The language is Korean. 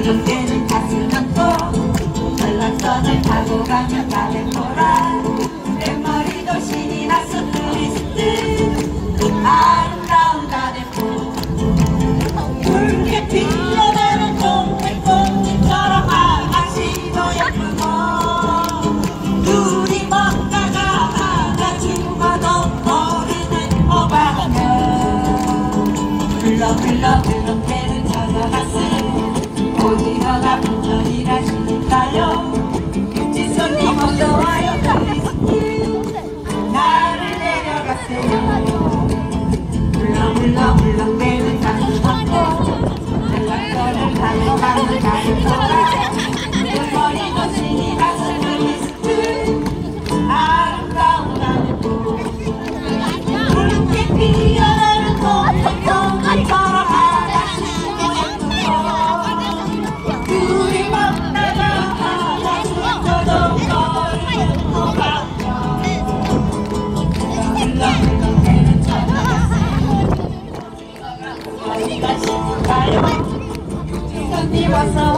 울렁대는 가슴 안고 전락선을 타고 가면 가백보라 뱃머리도 신이 나서 크리스트 아름다운 가백보 붉게 피어나는 동백꽃잎처럼 아가씨도 예쁘고 둘이 먹다가 하나 죽어도 모르는 오바하며 흘러 울렁대는 저녁 가슴 오징어가 분전이라시니까요 육지손님 어서와요 나를 내려가세요 울렁대는 가슴 걷고 연락선을 타고 가는 가슴보다 뱃머리도 신이 나서 크리스트 아름다운 가슴보 붉게 피어나는 동백꽃잎처럼 아가씨도 예쁘고 둘이 먹다가 하나 죽어도 모르는 오바며 울렁대는 저녁 어디가 싶을까요? 손님 어서